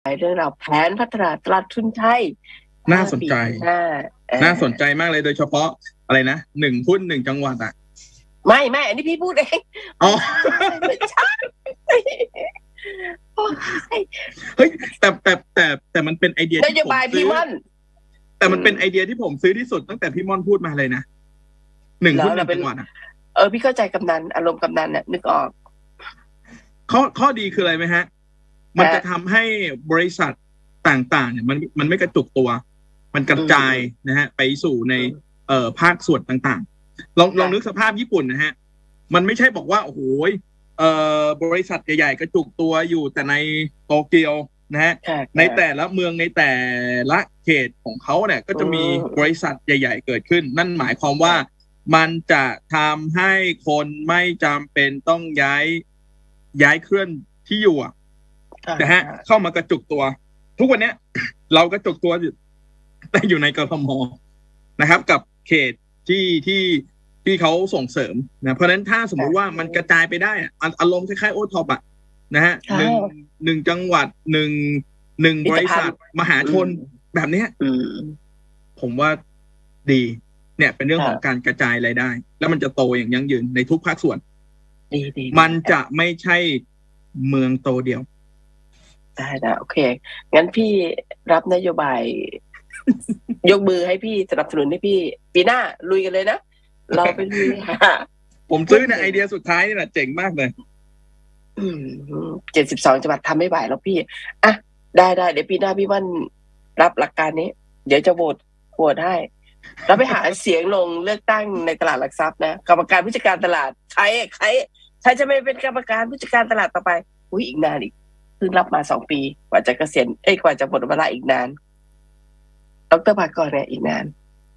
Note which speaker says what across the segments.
Speaker 1: เรื่องราวแผนพัฒนาตลาดทุนไทย
Speaker 2: น่าสนใจ
Speaker 1: น่า
Speaker 2: สนใจมากเลยโดยเฉพาะอะไรนะ1 หุ้น 1 จังหวัดอ่ะ
Speaker 1: ไม่อันนี้พี่พูดเอง
Speaker 2: อ๋อ
Speaker 1: ไม่ใช่
Speaker 2: เฮ้ยแต่มันเป็นไอเดีย
Speaker 1: นโยบายพี่ม่อน
Speaker 2: แต่มันเป็นไอเดียที่ผมซื้อที่สุดตั้งแต่พี่ม่อนพูดมาเลยนะ1 หุ้น 1 จังหวัดอ่ะ
Speaker 1: พี่เข้าใจกำนันอารมณ์กำนันเนี่ยนึกออก
Speaker 2: ข้อดีคืออะไรไหมฮะมันจะทำให้บริษัทต่างๆเนี่ยมันไม่กระจุกตัวมันกระจายนะฮะไปสู่ในภาคส่วนต่างๆลองนึกสภาพญี่ปุ่นนะฮะมันไม่ใช่บอกว่าโอ้โหบริษัทใหญ่ๆกระจุกตัวอยู่แต่ในโตเกียวนะฮะในแต่ละเมืองในแต่ละเขตของเขาเนี่ยก็จะมีบริษัทใหญ่ๆเกิดขึ้นนั่นหมายความว่ามันจะทำให้คนไม่จำเป็นต้องย้ายเคลื่อนที่อยู่นะฮะเข้ามากระจุกตัวทุกวันนี้เรากระจุกตัวแต่อยู่ในกทมนะครับกับเขตที่เขาส่งเสริมนะเพราะฉะนั้นถ้าสมมุติว่ามันกระจายไปได้อารมณ์คล้ายๆโอท็อปอ่ะนะฮะหนึ่งจังหวัดหนึ่งบริษัทมหาชนแบบนี้ผมว่าดีเนี่ยเป็นเรื่องของการกระจายรายได้แล้วมันจะโตอย่างยั่งยืนในทุกภาคส่วนมันจะไม่ใช่เมืองโตเดียว
Speaker 1: ได้โอเคงั้นพี่รับนโยบายยกมือให้พี่สนับสนุนให้พี่ปีหน้าลุยกันเลยนะเราไปลุย
Speaker 2: ผมซื้อเนี่ยไอเดียสุดท้ายนี่แหละเจ๋งมากเลย
Speaker 1: 72 จังหวัดทำไม่ไหวแล้วพี่อ่ะได้เดี๋ยวปีหน้าพี่วันรับหลักการนี้เดี๋ยวจะโหวตให้เราไปหาเสียงลงเลือกตั้งในตลาดหลักทรัพย์นะกรรมการผู้จัดการตลาดใครจะไม่เป็นกรรมการผู้จัดการตลาดต่อไปอีกนานอีกเพิ่งรับมา2 ปีกว่าจะเกษียณกว่าจะหมดเวลาอีกนานดร.ภากรเนี่ยอีกนาน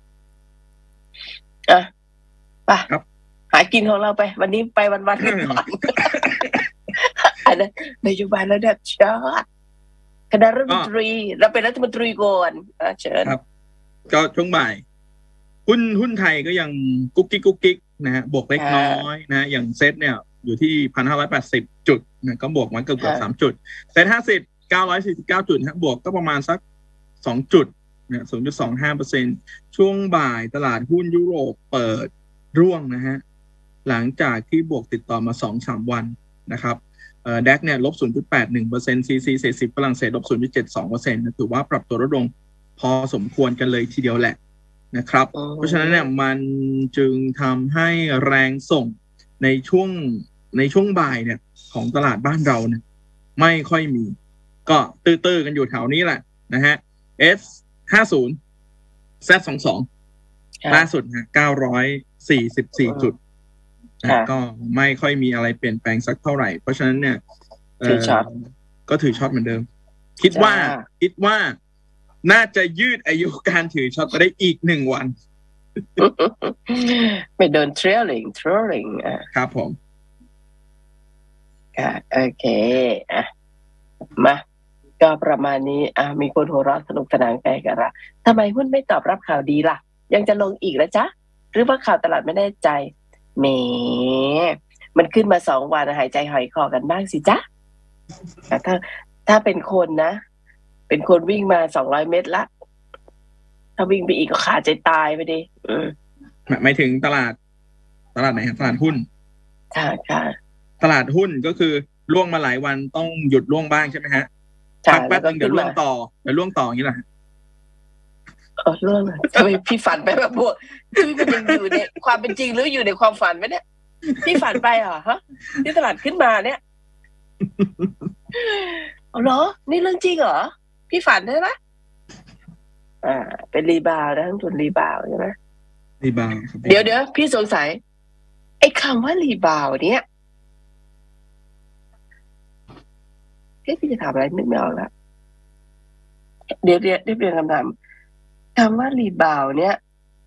Speaker 1: ไปหากินของเราไปวันนี้ไปวันกันก่อนอันนั้นนโยบายระดับชาติคณะรัฐมนตรีเราเป็นรัฐมนตรีก่อนเชิญ
Speaker 2: ครับก็ช่วงบ่ายหุ้นไทยก็ยังกุ๊กกิ๊กนะฮะบวกเล็กน้อยนะอย่างเซ็ตเนี่ยอยู่ที่ 1,580 จุดนะก็บวกมาเกือบ3 จุดเซ็ต50 949 จุดฮะบวกก็ประมาณสัก2 จุดนะ 0.25% ช่วงบ่ายตลาดหุ้นยุโรปเปิดร่วงนะฮะหลังจากที่บวกติดต่อมา 2-3 วันนะครับDAX เนี่ยลบ 0.81% CAC 40ฝรั่งเศสลบ 0.72% นะถือว่าปรับตัวลดลงพอสมควรกันเลยทีเดียวแหละนะครับเพราะฉะนั้นเนี่ยมันจึงทำให้แรงส่งในช่วงบ่ายเนี่ยของตลาดบ้านเราเนี่ยไม่ค่อยมีก็ตื้อๆกันอยู่แถวนี้แหละนะฮะ S50 Z22 ล่าสุดนะ944 จุดก็ไม่ค่อยมีอะไรเปลี่ยนแปลงสักเท่าไหร่เพราะฉะนั้นเนี่ยก็ถือช็อตเหมือนเดิมคิดว่าน่าจะยืดอายุการถือช็อตไปได้อีก1 วัน
Speaker 1: ไม่เดินเทรลลิง
Speaker 2: ครับผม
Speaker 1: โอเคมาก็ประมาณนี้มีคนหัวเราะสนุกสนานกันละทำไมหุ้นไม่ตอบรับข่าวดีล่ะยังจะลงอีกแล้วจ๊ะหรือว่าข่าวตลาดไม่แน่ใจแหมมันขึ้นมา2 วันหายใจหอยคอกันบ้างสิจ๊ะถ้าเป็นคนนะเป็นคนวิ่งมา200 เมตรละถ้าวิ่งไปอีกก็ขาดใจตายไปดิ
Speaker 2: หมายถึงตลาดไหนครับตลาดหุ้น
Speaker 1: ค่ะ
Speaker 2: ตลาดหุ้นก็คือล่วงมาหลายวันต้องหยุดล่วงบ้างใช่ไหมฮะพักแป๊บนึงเดี๋ยวล่วงต่ออย่างนี้แหละ
Speaker 1: เรื่องทำไมพี่ฝันไปแบบพวกพี่มันยังอยู่ในความเป็นจริงหรืออยู่ในความฝันไหมเนี่ยพี่ฝันไปเหรอฮะที่ตลาดขึ้นมาเนี่ยเหรอนี่เรื่องจริงเหรอพี่ฝันใช่ไหมเป็นรีบาวนะทั้งทุนรีบาวใช่ไหม
Speaker 2: รีบาว
Speaker 1: เดี๋ยวพี่สงสัยไอ้คำว่ารีบาวเนี่ยพี่จะถามอะไรนึกไม่ออกแล้วเดี๋ยวได้เปลี่ยนคำถามคำว่ารีบาวเนี่ย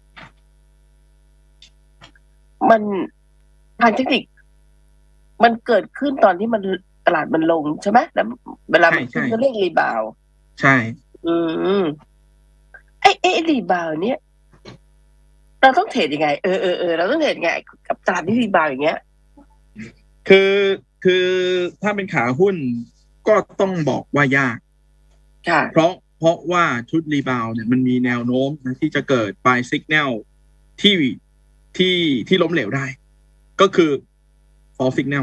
Speaker 1: มันทางเทคนิคมันเกิดขึ้นตอนที่มันตลาดมันลงใช่ไหมแล้วเวลามันขึ้นก็เรียกรีบาว
Speaker 2: ใช่
Speaker 1: ไอ้รีบาวเนี่ยเราต้องเทรดยังไงเราต้องเทรดยังไงกับตลาดที่รีบาวอย่างเงี้ย
Speaker 2: คือถ้าเป็นขาหุ้นก็ต้องบอกว่ายาก
Speaker 1: ค่ะ
Speaker 2: เพราะว่าชุดรีบาวเนี่ยมันมีแนวโน้มนะที่จะเกิด buy signal ที่ที่ล้มเหลวได้ ก็คือ fall signal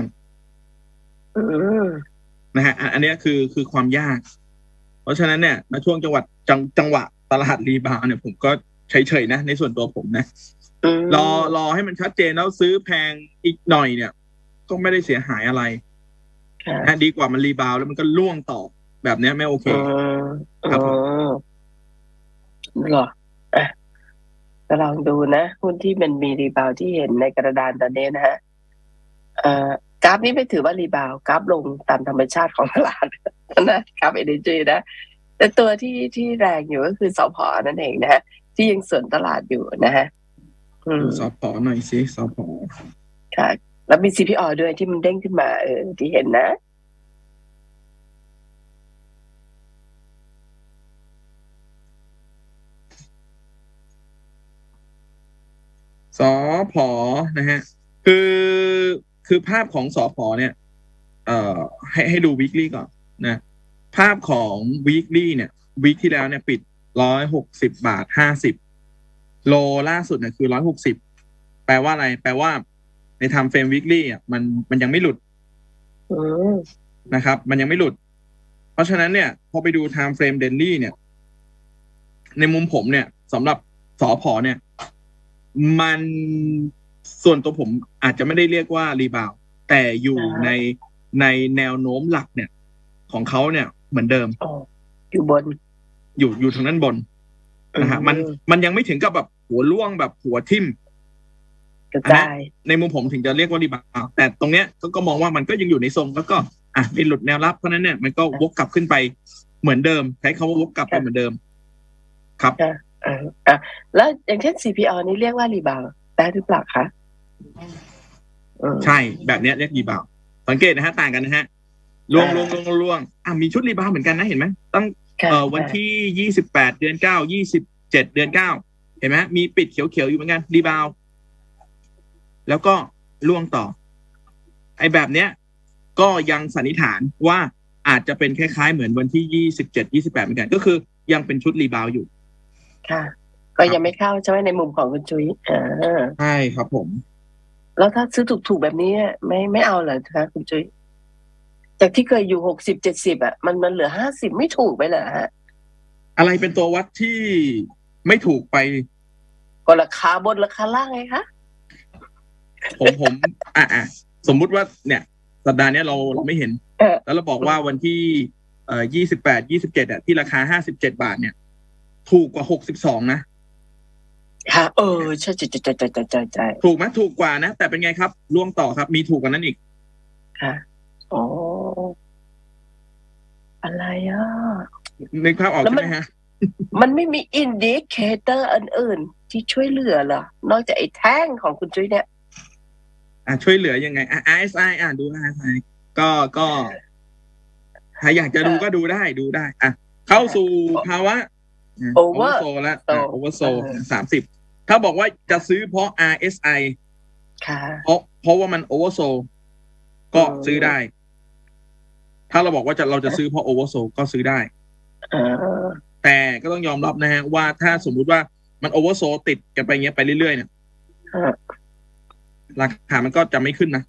Speaker 2: นะฮะอันนี้คือความยาก เพราะฉะนั้นเนี่ยในช่วงจังหวะตลาดรีบาวเนี่ยผมก็เฉยๆนะในส่วนตัวผมนะรอให้มันชัดเจนแล้วซื้อแพงอีกหน่อยเนี่ยก็ไม่ได้เสียหายอะไรนะดีกว่ามันรีบาวแล้วมันก็ล่วงต่อแบบนี้ไม่โอเคครับ
Speaker 1: หรอก็ลองดูนะหุ้นที่มันมีรีบาวที่เห็นในกระดานตอนนี้นะฮะกราฟนี้ไม่ถือว่ารีบาวกราฟลงตามธรรมชาติของตลาดนะกราฟ Energy นะแต่ตัวที่แรงอยู่ก็คือสผ.นั่นเองนะฮะที่ยังสวนตลาดอยู่นะฮะ
Speaker 2: สผ.หน่อยสิสผ.
Speaker 1: ค่ะแล้วมี CPO ด้วยที่มันเด้งขึ้นมาที่เห็นนะ
Speaker 2: สผ.นะฮะคือภาพของสผ.เนี่ยให้ดู weekly ก่อนนะภาพของ weekly เนี่ย week ที่แล้วเนี่ยปิด160.50 โลล่าสุดเนี่ยคือ160แปลว่าอะไรแปลว่าใน time frame weekly อ่ะมันยังไม่หลุดนะครับมันยังไม่หลุดเพราะฉะนั้นเนี่ยพอไปดู time frame daily เนี่ยในมุมผมเนี่ยสำหรับสผ.เนี่ยมันส่วนตัวผมอาจจะไม่ได้เรียกว่ารีบาวแต่อยู่ในแนวโน้มหลักเนี่ยของเขาเนี่ยเหมือนเดิม
Speaker 1: อยู่บน
Speaker 2: อยู่ทางนั้นบนนะฮะมันยังไม่ถึงกับแบบหัวล่วงแบบหัวทิ่ม
Speaker 1: กระจาย
Speaker 2: ในมุมผมถึงจะเรียกว่ารีบาวแต่ตรงเนี้ยก็มองว่ามันก็ยังอยู่ในทรงแล้วก็ไม่หลุดแนวรับเพราะนั้นเนี่ยมันก็วกกลับขึ้นไปเหมือนเดิมใช้คำว่าวกกลับไปเหมือนเดิมครับ
Speaker 1: แล้วอย่างเช่น CPO นี้เรียกว่ารีบาวได้หรือเปล่าคะ
Speaker 2: ใช่แบบนี้เรียกรีบาวสังเกตนะฮะต่างกันนะฮะล่วงมีชุดรีบาวเหมือนกันนะเห็นไหมตั้งวันที่28 เดือน 9 27 เดือน 9เห็นไหมมีปิดเขียวๆอยู่เหมือนกันรีบาวแล้วก็ล่วงต่อไอ้แบบเนี้ยก็ยังสันนิษฐานว่าอาจจะเป็นคล้ายๆเหมือนวันที่27 28เหมือนกันก็คือยังเป็นชุดรีบาวอยู่
Speaker 1: ค่ะก็ยังไม่เข้าใช่ไหมในมุมของคุณจุ้ย
Speaker 2: ใช่ครับผม
Speaker 1: แล้วถ้าซื้อถูกๆแบบนี้ไม่เอาเหรอคะคุณจุ้ยจากที่เคยอยู่60-70มันเหลือ50ไม่ถูกไปเหรอฮะ
Speaker 2: อะไรเป็นตัววัดที่ไม่ถูกไป
Speaker 1: ก็ราคาบนราคาล่างไงคะ
Speaker 2: ผมสมมุติว่าเนี่ยสัปดาห์นี้เราไม่เห็นแล้วเราบอกว่าวันที่28 27ที่ราคา57 บาทเนี่ยถูกกว่า62นะ
Speaker 1: ค่ะใช่
Speaker 2: ถูกไหมถูกกว่านะแต่เป็นไงครับล่วงต่อครับมีถูกกว่านั้นอีก
Speaker 1: ค่ะอะไร
Speaker 2: นึกภาพออกใช่ไหมฮะ
Speaker 1: มันไม่มีอินดิเคเตอร์อื่นๆที่ช่วยเหลือเหรอนอกจากไอ้แท่งของคุณจุ้ยเนี่ย
Speaker 2: ช่วยเหลือยังไงRSI ดู RSI ก็ถ้าอยากจะดูก็ดูได้เข้าสู่ภาวะโอเวอร์โซแล้วโอเวอร์โซ30ถ้าบอกว่าจะซื้อเพราะ RSI
Speaker 1: ค่ะ
Speaker 2: เพราะว่ามันโอเวอร์โซก็ซื้อได้ถ้าเราบอกว่าเราจะซื้อเพราะโอเวอร์โซก็ซื้อได้แต่ก็ต้องยอมรับนะฮะว่าถ้าสมมุติว่ามันโอเวอร์โซติดกันไปเงี้ยไปเรื่อยๆเนี่ยราคามันก็จะไม่ขึ้นนะ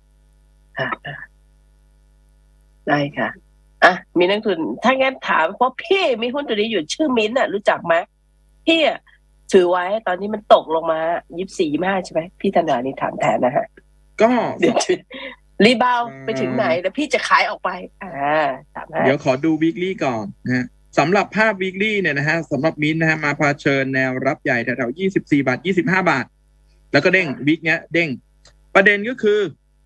Speaker 1: ได้ค่ะมีนักทุนถ้างั้นถามเพราะพี่มีหุ้นตัวนี้อยู่ชื่อมิ้นท์รู้จักไหมพี่ถือไว้ตอนนี้มันตกลงมา24-25ใช่ไหมพี่ธนานี่ถามแทนนะฮะ
Speaker 2: ก็
Speaker 1: เดี๋ยวรีบาวไปถึงไหนแล้วพี่จะขายออกไป
Speaker 2: เดี๋ยวขอดู weekly ก่อนนะสำหรับภาพ weekly เนี่ยนะฮะสำหรับมิ้นท์นะฮะมาเผชิญแนวรับใหญ่แถวๆ24 บาท 25 บาทแล้วก็เด้งวีคเนี้ยเด้งประเด็นก็คือ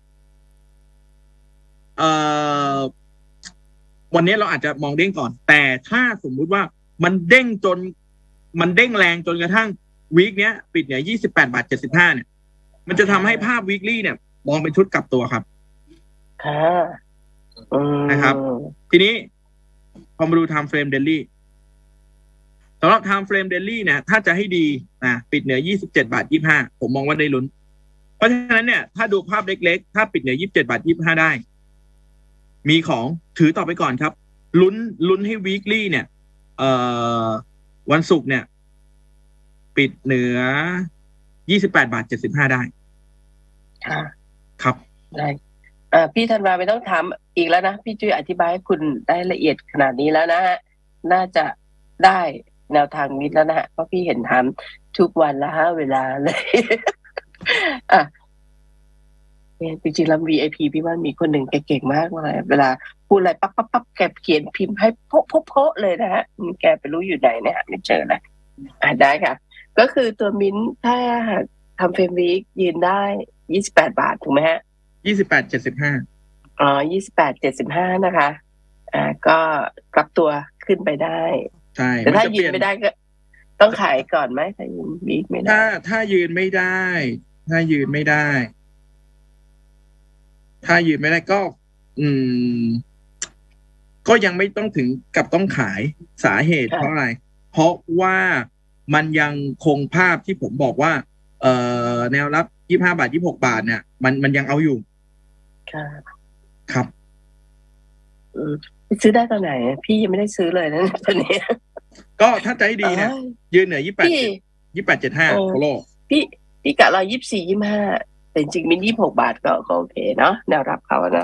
Speaker 2: วันนี้เราอาจจะมองเด้งก่อนแต่ถ้าสมมุติว่ามันเด้งแรงจนกระทั่งวีคเนี้ยปิดเนี่ย28 บาท 75เนี่ยมันจะทำให้ภาพ weekly เนี่ยมองเป็นชุดกลับตัวครับนะครับทีนี้พอมาดู time frame daily สำหรับ time frame daily เนี่ยถ้าจะให้ดีปิดเหนือ27 บาท 25ผมมองว่าได้ลุ้นเพราะฉะนั้นเนี่ยถ้าดูภาพเล็กๆถ้าปิดเหนือ27 บาท 25ได้มีของถือต่อไปก่อนครับลุ้นให้ weekly เนี่ยเอ่อวันศุกร์เนี่ยปิดเหนือ28.75 บาทได้
Speaker 1: ค่ะ
Speaker 2: ครับ
Speaker 1: ได้พี่ธันวาไม่ต้องถามอีกแล้วนะพี่จุ้ยอธิบายให้คุณได้ละเอียดขนาดนี้แล้วนะฮะน่าจะได้แนวทางนี้แล้วนะฮะเพราะพี่เห็นทำทุกวันละเวลาเลยอ่ะจริงๆแล้ว VIP พี่ว่ามีคนหนึ่งแกเก่งมากเลยเวลาพูดอะไรปั๊บปั๊บปั๊บแกเขียนพิมพ์ให้โพะเลยนะฮะแกไปรู้อยู่ไหนนะฮะไม่เจอนะได้ค่ะก็คือตัวมิ้นถ้าทำเฟรมวีคยืนได้28 บาทถูกไหมฮะ
Speaker 2: 28.75
Speaker 1: 28.75นะคะก็ปรับตัวขึ้นไปได้
Speaker 2: ใช่
Speaker 1: แต่ถ้ายืนไม่ได้ก็ต้องขายก่อนไหมถ้ายืนวีคไม่ได้
Speaker 2: ถ้ายืนไม่ได้ถ้ายืนไม่ได้ก็ ก็ยังไม่ต้องถึงกับต้องขายสาเหตุเพราะอะไรเพราะว่ามันยังคงภาพที่ผมบอกว่าแนวรับ25 บาท26 บาทเนี่ยมันยังเอาอยู่ครับ
Speaker 1: ซื้อได้ตอนไหนพี่ยังไม่ได้ซื้อเลยนะตอนนี้
Speaker 2: ก็ถ้าใจดีเนี่ยยืนเหนือ28.75โคโล
Speaker 1: พี่กะเรา24 25แต่จริงมิน26 บาทก็โอเคเนาะแนวรับเขานะ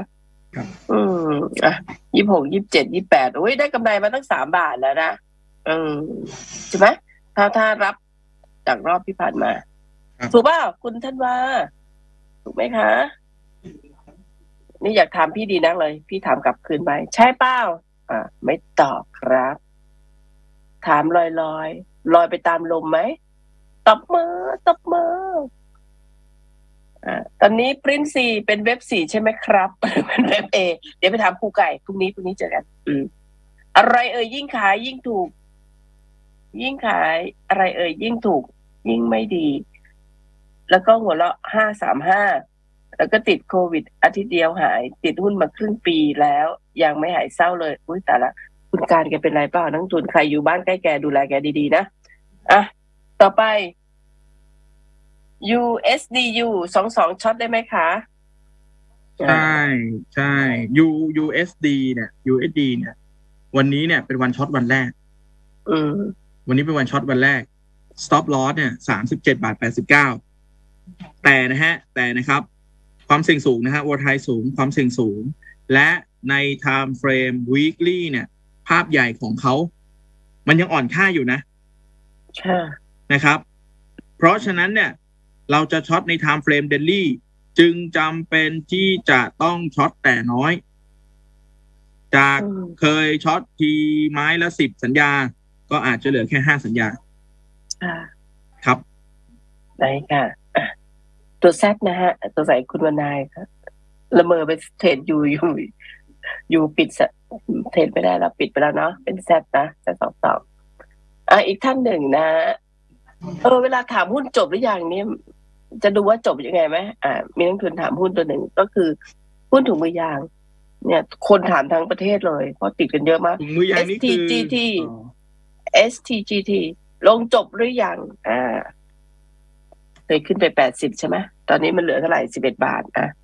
Speaker 1: 26 27 28โอ้ยได้กำไรมาตั้ง3 บาทแล้วนะใช่ไหมถ้ารับจากรอบที่ผ่านมาถูกเปล่าคุณท่านว่าถูกไหมคะนี่อยากถามพี่ดีนักเลยพี่ถามกลับคืนไปใช่เปล่าไม่ตอบครับถามลอยไปตามลมไหมตบมือตอนนี้ปริ้นซีเป็นเว็บ4ใช่ไหมครับเป็นเว็บ A เดี๋ยวไปถามครูไก่พรุ่งนี้เจอกันอะไรยิ่งขายยิ่งถูกยิ่งขายอะไรยิ่งถูกยิ่งไม่ดีแล้วก็หัวเราะ535แล้วก็ติดโควิดอาทิตย์เดียวหายติดหุ้นมาครึ่งปีแล้วยังไม่หายเศร้าเลยอุ้ยแต่ละคุณการแกเป็นไรเปล่านักทุนใครอยู่บ้านใกล้แกดูแลแกดีๆนะต่อไปUSDU 22ช็อตได้ไหมคะ
Speaker 2: ใช่ USD เนี่ย USD เนี่ยวันนี้เนี่ยเป็นวันช็อตวันแรกวันนี้เป็นวันช็อตวันแรก stop loss เนี่ย37.89 แต่นะครับความเสี่ยงสูงนะฮะvolatileสูงความเสี่ยงสูงและใน time frame weekly เนี่ยภาพใหญ่ของเขามันยังอ่อนค่าอยู่นะนะครับเพราะฉะนั้นเนี่ยเราจะช็อตใน time frame daily จึงจำเป็นที่จะต้องช็อตแต่น้อยจากเคยช็อตทีไม้ละ10 สัญญาก็อาจจะเหลือแค่5 สัญญาครับ
Speaker 1: ได้ค่ะตัวแซดนะฮะตัวใส่คุณวรรณายครับละเมอไปเทรดอยู่ปิดเทรดไม่ได้แล้วปิดไปแล้วเนาะเป็นแซดนะแซด22อีกท่านหนึ่งนะเวลาถามหุ้นจบหรือยังเนี่ยจะดูว่าจบยังไงไหมมีนักทุนถามหุ้นตัวหนึ่งก็คือหุ้นถุงมือยางเนี่ยคนถามทั้งประเทศเลยเพราะติดกันเยอะมาก STGT ลงจบหรือยังเคยขึ้นไป80ใช่ไหมตอนนี้มันเหลือเท่าไหร่11 บาท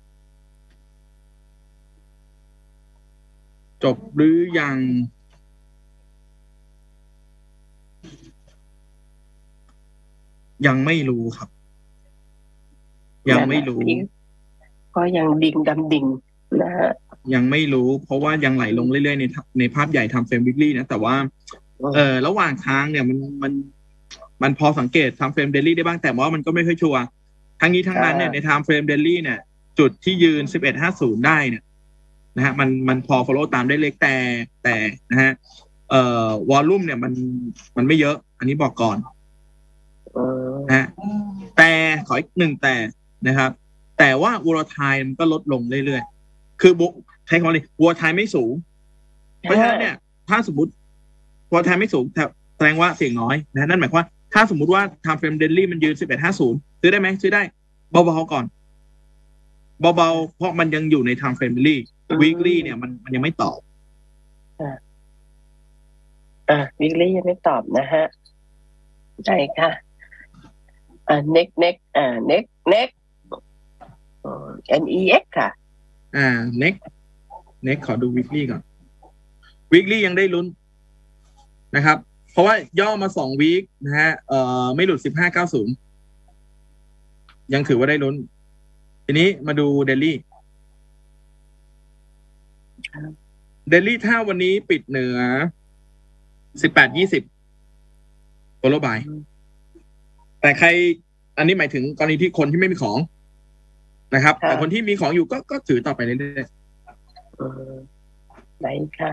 Speaker 2: จบหรือยังยังไม่รู้ครับยังไม่รู้
Speaker 1: ก็ยังดิ่งดำดิ่งนะฮะ
Speaker 2: ยังไม่รู้เพราะว่ายังไหลลงเรื่อยๆในภาพใหญ่ทำเฟรมวิกลี่นะแต่ว่าระหว่างทางเนี่ยมันพอสังเกตทำเฟรมเดลี่ได้บ้างแต่ว่ามันก็ไม่ค่อยชัวร์ทั้งนี้ทั้งนั้นเนี่ยในไทม์เฟรมเดลี่เนี่ยจุดที่ยืน11.50ได้เนี่ยนะฮะมันพอ follow ตามได้เล็กแต่นะฮะวอลลุ่มเนี่ยมันไม่เยอะอันนี้บอกก่อนนะฮะแต่ขออีกหนึ่งแต่นะครับแต่ว่าวัวไทยมันก็ลดลงเรื่อยๆคือใช้คำว่าวัวไทยไม่สูงเพราะฉะนั้นเนี่ยถ้าสมมติวัวไทยไม่สูงแสดงว่าเสี่ยงน้อยนะนั่นหมายความว่าถ้าสมมุติว่า time frame daily มันยืน11.50ซื้อได้ไหมซื้อได้เบาๆก่อนเบาๆเพราะมันยังอยู่ใน time frame daily weekly เนี่ยมันยังไม่ตอบ
Speaker 1: weekly ยังไม่ตอบนะฮะใช่ค่ะnext NEX ค่ะ
Speaker 2: next ขอดู weekly ก่อน weekly ยังได้ลุ้นนะครับเพราะว่าย่อมา2 วีคนะฮะไม่หลุด15.90ยังถือว่าได้ลุ้นทีนี้มาดูเดลี่ถ้าวันนี้ปิดเหนือ18-20ตัวโลบายแต่ใครอันนี้หมายถึงกรณีที่คนที่ไม่มีของนะครับแต่คนที่มีของอยู่ก็ถือต่อไปเรื่อย
Speaker 1: ๆไหนค่ะ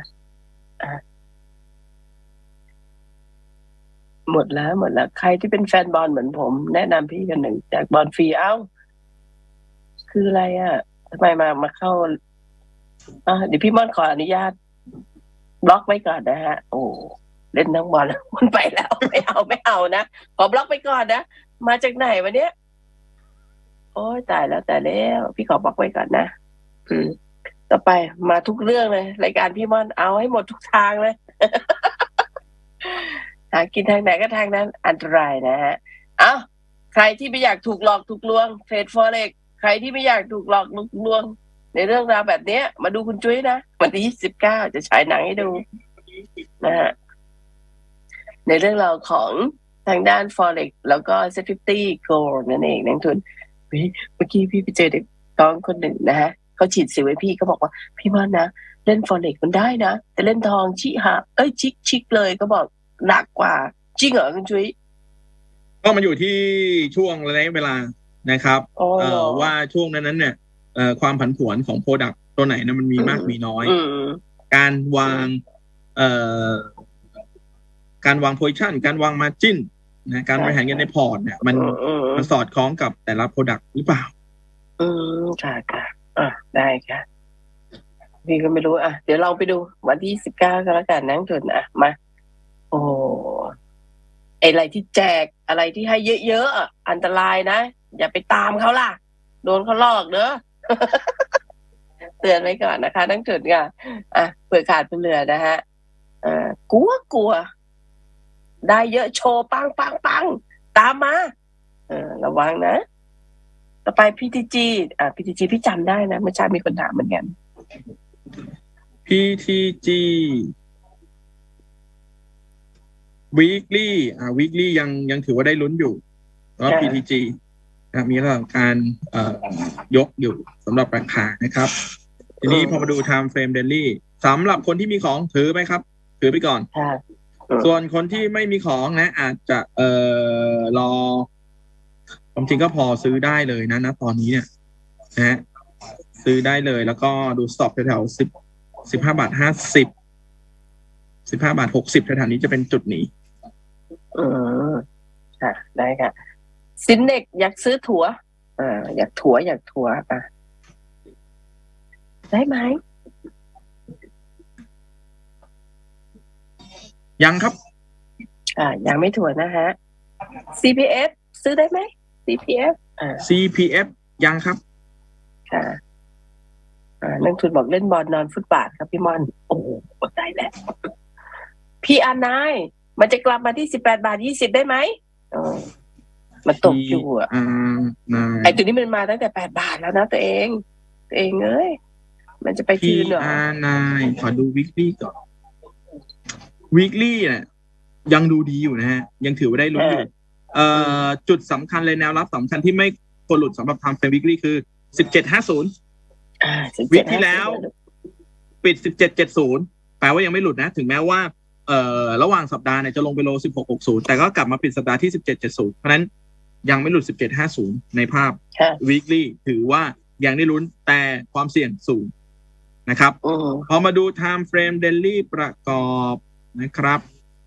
Speaker 1: หมดแล้วใครที่เป็นแฟนบอลเหมือนผมแนะนำพี่กันหนึ่งจากบอลฟรีคืออะไรทำไมมาเข้าเดี๋ยวพี่ม่อนขออนุญาตบล็อกไว้ก่อนนะฮะโอ้เล่นทั้งบอลมันไปแล้วไม่เอานะขอบล็อกไปก่อนนะมาจากไหนวะเนี้ยโอ้ยตายแล้วพี่ขอบล็อกไว้ก่อนนะต่อไปมาทุกเรื่องเลยรายการพี่ม่อนเอาให้หมดทุกทางเลย หากินทางไหนก็ทางนั้นอันตรายนะฮะใครที่ไม่อยากถูกหลอกถูกลวงเทรดฟอเร็กใครที่ไม่อยากถูกหลอกถูกลวงในเรื่องราวแบบนี้มาดูคุณจุ้ยนะวันที่29จะฉายหนังให้ดูนะฮะในเรื่องราวของทางด้าน Forex แล้วก็ Set50 Gold นั่นเองนักทุนเมื่อกี้พี่ไปเจอเด็กน้องคนหนึ่งนะฮะเขาฉีดสิวให้พี่เขาบอกว่าพี่ม่อนนะเล่น Forex มันได้นะแต่เล่นทองชิกเลยก็บอกหนักกว่าจริงเหรอคุณจุ้ย
Speaker 2: ก็มันอยู่ที่ช่วงระยะเวลานะครับว่าช่วงนั้นเนี่ยความผันผวนของโปรดักต์ตัวไหนนะมันมีมากมีน้อยการวางโพซิชันการวางมาร์จิ้นนะการบริหารเงินในพอร์ตเนี่ยมันสอดคล้องกับแต่ละโปรดักต์หรือเปล่า
Speaker 1: ค่ะได้ค่ะพี่ก็ไม่รู้เดี๋ยวลองไปดูวันที่19ก็แล้วกันนั่งจนมาโอ้อะไรที่แจกอะไรที่ให้เยอะๆอันตรายนะอย่าไปตามเขาล่ะโดนเขาหลอกเด้อ เตือนไว้ก่อนนะคะนั่งจนค่ะเผื่อขาดเผื่อเหลือนะฮะกลัวได้เยอะโชว์ปังตามมาระวังนะต่อไป PTG PTG พี่จำได้นะเมื่อเช้ามีคนถามเหมือนกัน
Speaker 2: PTG weekly ยังถือว่าได้ลุ้นอยู่แล้ว PTG มีเรื่องการยกอยู่สำหรับราคานะครับทีนี้พอมาดู time frame daily สำหรับคนที่มีของถือไหมครับถือไปก่อนส่วนคนที่ไม่มีของนะอาจจะรอความจริงก็พอซื้อได้เลยนะตอนนี้เนี่ยนะซื้อได้เลยแล้วก็ดูสต็อปแถวๆ15.50 15.60แถวๆนี้จะเป็นจุดนี้
Speaker 1: ค่ะได้ค่ะซินเน็กอยากซื้อถั่วอยากถั่วได้ไหม
Speaker 2: ยังครับ
Speaker 1: ยังไม่ถั่วนะฮะ CPF ซื้อได้ไหม
Speaker 2: CPF ยังครับ
Speaker 1: ค่ะนักทุนบอกเล่นบอลนอนฟุตบาทครับพี่มอนโอ้โหได้แล้ว PR9 มันจะกลับมาที่18.20ได้ไหมมันตกอยู่ไอ้ตัวนี้มันมาตั้งแต่8 บาทแล้วนะตัวเองเอ้ยมันจะไปคืนเหรอ
Speaker 2: PR9 ขอดู weekly ก่อน weekly เนี่ยยังดูดีอยู่นะฮะยังถือว่าได้ลุ้นอยู่จุดสำคัญเลยแนวรับสำคัญที่ไม่ควรหลุดสำหรับ time frame weekly คือ17.50วิคที่แล้วปิด17.70แปลว่ายังไม่หลุดนะถึงแม้ว่าระหว่างสัปดาห์เนี่ยจะลงไปโล16.60แต่ก็กลับมาปิดสัปดาห์ที่17.70เพราะนั้นยังไม่หลุด17.50ในภาพ weekly ถือว่ายังได้ลุ้นแต่ความเสี่ยงสูงนะครับพอมาดู time frame daily ประกอบนะครับ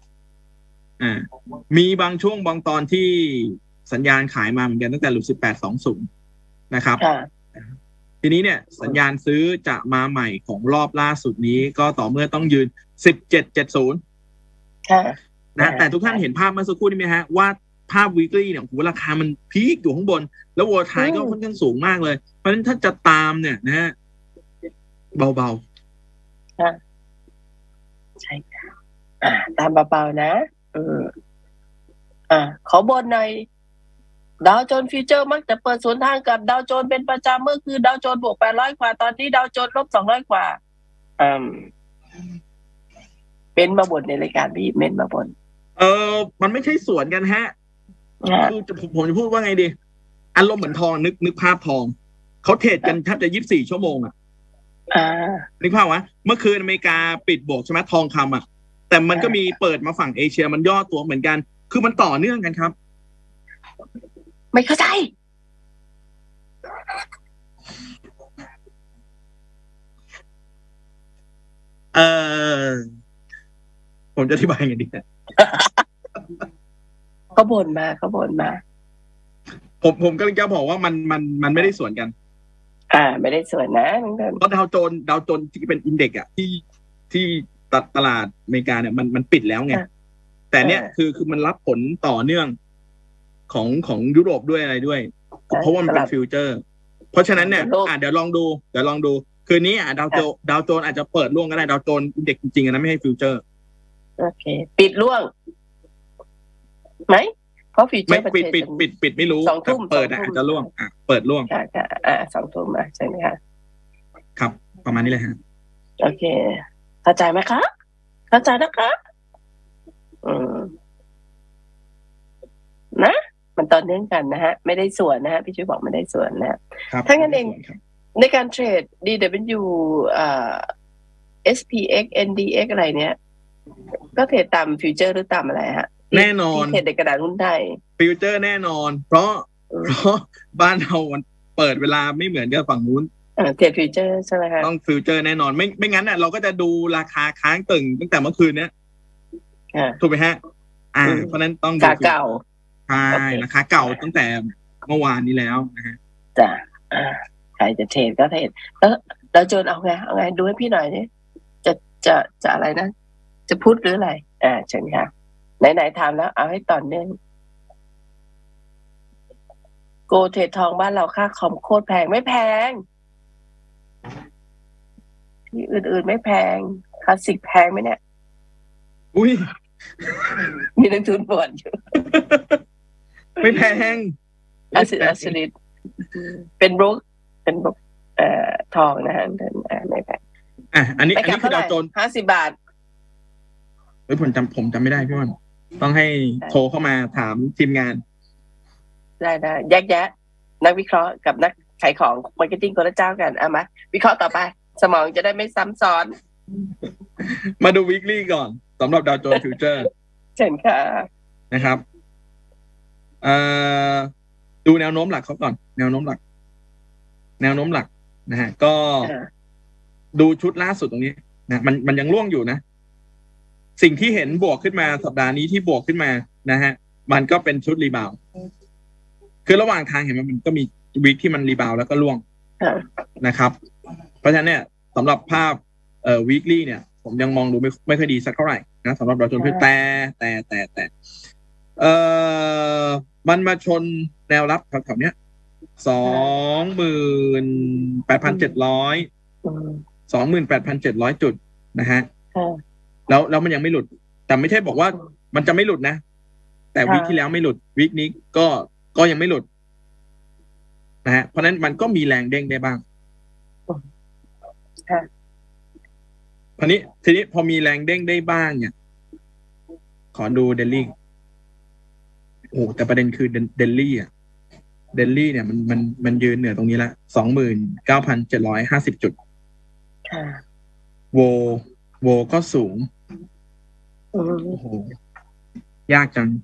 Speaker 2: มีบางช่วงบางตอนที่สัญญาณขายมาเหมือนกันตั้งแต่หลุด18.20นะครับทีนี้เนี่ยสัญญาณซื้อจะมาใหม่ของรอบล่าสุดนี้ก็ต่อเมื่อต้องยืน17.70นะแต่ทุกท่านเห็นภาพเมื่อสักครู่นี้ไหมฮะว่าภาพ weekly เนี่ยราคามันพีคอยู่ข้างบนแล้ววัวไทยก็ค่อนข้างสูงมากเลยเพราะฉะนั้นถ้าจะตามเนี่ยนะฮะเบา
Speaker 1: ๆใช่ค่ะตามเบาๆนะขอบนหน่อยดาวโจนส์ฟิวเจอร์มักจะเปิดสวนทางกับดาวโจนส์เป็นประจำเมื่อคือดาวโจนส์บวก800กว่าตอนนี้ดาวโจนส์ลบ200กว่าเม้นมาบ่นในรายการพี่เม้นมาบ่น
Speaker 2: มันไม่ใช่สวนกันฮะคือผมจะพูดว่าไงดีอารมณ์เหมือนทองนึกภาพทองเขาเทรดกันแทบจะ24 ชั่วโมงนึกภาพวะเมื่อคืนอเมริกาปิดบวกใช่ไหมทองคำแต่มันก็มีเปิดมาฝั่งเอเชียมันย่อตัวเหมือนกันคือมันต่อเนื่องกันครับ
Speaker 1: ไม่เข้าใจ
Speaker 2: ผมจะอธิบายไงดี
Speaker 1: เขาบ่นมา
Speaker 2: ผมก็เลยจะบอกว่ามันไม่ได้สวนกัน
Speaker 1: ไม่ได้สวนนะ
Speaker 2: เพราะดาวโจนที่เป็นอินเด็กซ์ที่ตลาดอเมริกาเนี่ยมันปิดแล้วไงแต่เนี่ยคือมันรับผลต่อเนื่องของยุโรปด้วยอะไรด้วยเพราะว่ามันเป็นฟิวเจอร์เพราะฉะนั้นเนี่ยเดี๋ยวลองดูคืนนี้ดาวโจนอาจจะเปิดล่วงก็ได้ดาวโจนอินเด็กซ์จริงๆนะไม่ให้ฟิวเจอร์
Speaker 1: โอเคปิดล่วงไหมเพราะฟิวเจอร์
Speaker 2: ไม่ปิดไม่รู้แต่เปิดอาจจะล่วงเปิดล่วง
Speaker 1: 2 ทุ่มใช่ไหมคะ
Speaker 2: ครับประมาณนี้เลยฮะ
Speaker 1: โอเคเข้าใจไหมคะเข้าใจนะคะนะมันตอนเนื่องกันนะฮะไม่ได้ส่วนนะฮะพี่ช่วยบอกไม่ได้ส่วนนะถ้างั้นเองในการเทรด DW SPX NDX อะไรเนี้ยก็เทรดตามฟิวเจอร์หรือตามอะไรฮะ
Speaker 2: แน่นอน
Speaker 1: เทรดในกระดาษหุ้นไทย
Speaker 2: ฟิวเจอร์แน่นอนเพราะบ้านเรามันเปิดเวลาไม่เหมือนกับฝั่งนู้น
Speaker 1: เทรดฟิวเจอร์ใช่ไหมคะ
Speaker 2: ต้องฟิวเจอร์แน่นอนไม่งั้นเราก็จะดูราคาค้างตึงตั้งแต่เมื่อคืนเนี้ยถูกไหมฮะเพราะนั้นต้อง
Speaker 1: ดูเก่า
Speaker 2: ใช่ราคาเก่าตั้งแต่เมื่อวานนี้แล้วนะฮะ
Speaker 1: จ้ะใครจะเทรดก็เทรดแล้วโจนเอาไงดูให้พี่หน่อยนี่จะอะไรนะจะพูดหรืออะไรเชิญค่ะไหนทำแล้วเอาให้ต่อเนื่องโกเทรดทองบ้านเราค่าคอมโคตรแพงไม่แพงที่อื่นๆไม่แพงคลาสสิกแพงไหมเนี่ย
Speaker 2: อุ้ย
Speaker 1: มีนักทุนปวดอยู่
Speaker 2: ไม่แพง
Speaker 1: อัศริตเป็นบล็อกทองนะฮะไม่แพง
Speaker 2: อันนี้คือดาวโจน
Speaker 1: 50 บาท
Speaker 2: ผมจำไม่ได้พี่วันต้องให้โทรเข้ามาถามทีมงาน
Speaker 1: ได้แยกแยะนักวิเคราะห์กับนักขายของมาร์เก็ตติ้งคนละเจ้ากันมาวิเคราะห์ต่อไปสมองจะได้ไม่ซ้ำซ้อน
Speaker 2: มาดู weekly ก่อนสำหรับดาวโจนส์ฟิวเจอร์
Speaker 1: เช่นค่ะ
Speaker 2: นะครับดูแนวโน้มหลักเขาก่อนแนวโน้มหลักนะฮะก็ดูชุดล่าสุดตรงนี้นะมันยังร่วงอยู่นะสิ่งที่เห็นบวกขึ้นมาสัปดาห์นี้ที่บวกขึ้นมานะฮะมันก็เป็นชุดรีบาวคือระหว่างทางเห็นมันก็มีวีคที่มันรีบาวแล้วก็ร่วงนะครับเพราะฉะนั้นเนี่ยสำหรับภาพweekly เนี่ยผมยังมองดูไม่ค่อยดีสักเท่าไหร่นะสำหรับดาวโจนส์แต่มันมาชนแนวรับแถวๆเนี้ย28,700 จุดนะฮะแล้วมันยังไม่หลุดแต่ไม่ใช่บอกว่ามันจะไม่หลุดนะแต่วีคที่แล้วไม่หลุดวีคนี้ก็ยังไม่หลุดนะฮะเพราะนั้นมันก็มีแรงเด้งได้บ้างทีนี้พอมีแรงเด้งได้บ้างเนี่ยขอดูเดลลี่แต่ประเด็นคือเดลลี่เนี่ยมันยืนเหนือตรงนี้ละ 29,750 จุดโวก็สูงโอ้โหยากจัง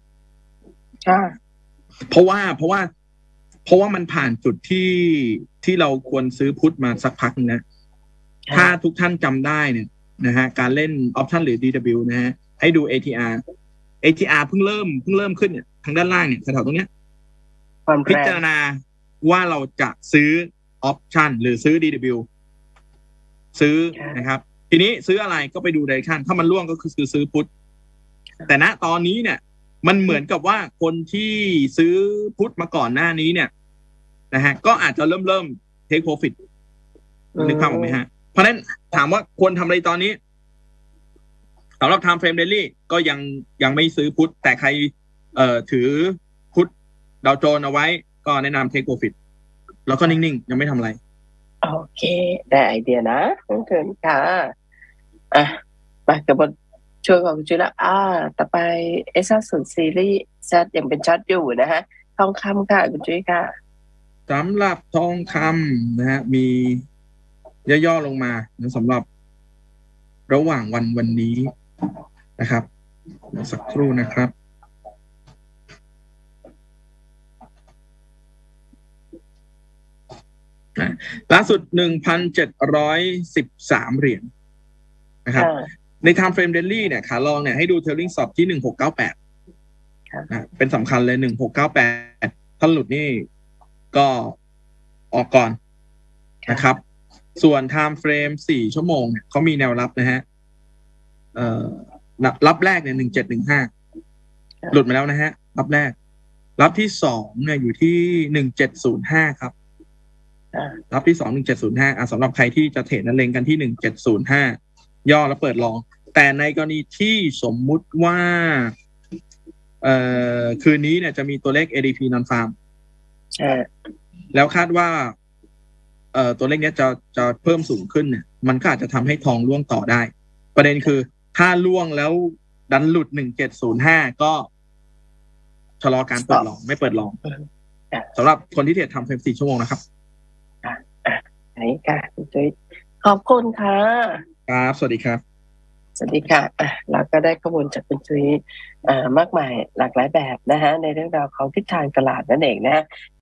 Speaker 2: เพราะว่ามันผ่านจุดที่เราควรซื้อพุทมาสักพักนะถ้าทุกท่านจำได้เนี่ยนะฮะการเล่นออปชั่นหรือ DW นะฮะให้ดู ATR เพิ่งเริ่มขึ้นเนี่ยทางด้านล่างเนี่ยแถวๆตรงเนี้ยพิจารณาว่าเราจะซื้อออปชั่นหรือซื้อ DW ซื้อนะครับทีนี้ซื้ออะไรก็ไปดู direction ถ้ามันร่วงก็คือซื้อพุทแต่ณตอนนี้เนี่ยมันเหมือนกับว่าคนที่ซื้อพุทมาก่อนหน้านี้เนี่ยนะฮะก็อาจจะเริ่ม take profit นึกภาพออกไหมฮะเพราะฉะนั้นถามว่าควรทำอะไรตอนนี้สำหรับ time frame daily ก็ยังไม่ซื้อพุทแต่ใครถือพุทดาวโจนส์เอาไว้ก็แนะนำ take profit แล้วก็นิ่งๆยังไม่ทำอะไร
Speaker 1: โอเคได้ไอเดียนะขอบคุณค่ะมากับบทช่วยของคุณจุ้ยละต่อไปS50ซีรีส์ชัดยังเป็นชัดอยู่นะฮะทองคำค่ะคุณจุ้ยค่ะ
Speaker 2: สำหรับทองคำนะฮะมีย่อๆลงมานะสำหรับระหว่างวันนี้นะครับสักครู่นะครับล่าสุด 1,713 เหรียญนะครับใน Time Frame Daily เนี่ยขาลองเนี่ยให้ดู Trailing Stop ที่ 1698นะเป็นสำคัญเลย 1698ถ้าหลุดนี่ก็ออกก่อนนะครับส่วน Time Frame 4 ชั่วโมงเนี่ยเขามีแนวรับนะฮะรับแรกเนี่ย1715หลุดมาแล้วนะฮะรับแรกรับที่2เนี่ยอยู่ที่1705ครับรับที่1705สำหรับใครที่จะเทรดนั้นเล็งกันที่1705ย่อแล้วเปิดลองแต่ในกรณีที่สมมุติว่าคืนนี้เนี่ยจะมีตัวเลข ADP non farm แล้วคาดว่าตัวเลขนี้จะเพิ่มสูงขึ้นเนี่ยมันก็อาจจะทำให้ทองร่วงต่อได้ประเด็นคือถ้าร่วงแล้วดันหลุด1705ก็ชะลอการเปิดลองไม่เปิดลองสำหรับคนที่เทรดทำเฟรม4 ชั่วโมงนะครับ
Speaker 1: นี่ค่ะคุณจุ้ยขอบคุณค่ะ
Speaker 2: ครับสวัสดีครับ
Speaker 1: สวัสดีค่ะเราก็ได้ข้อมูลจากคุณจุ้ยมากมายหลากหลายแบบนะฮะในเรื่องราวของทิศทางตลาดนั่นเองนะ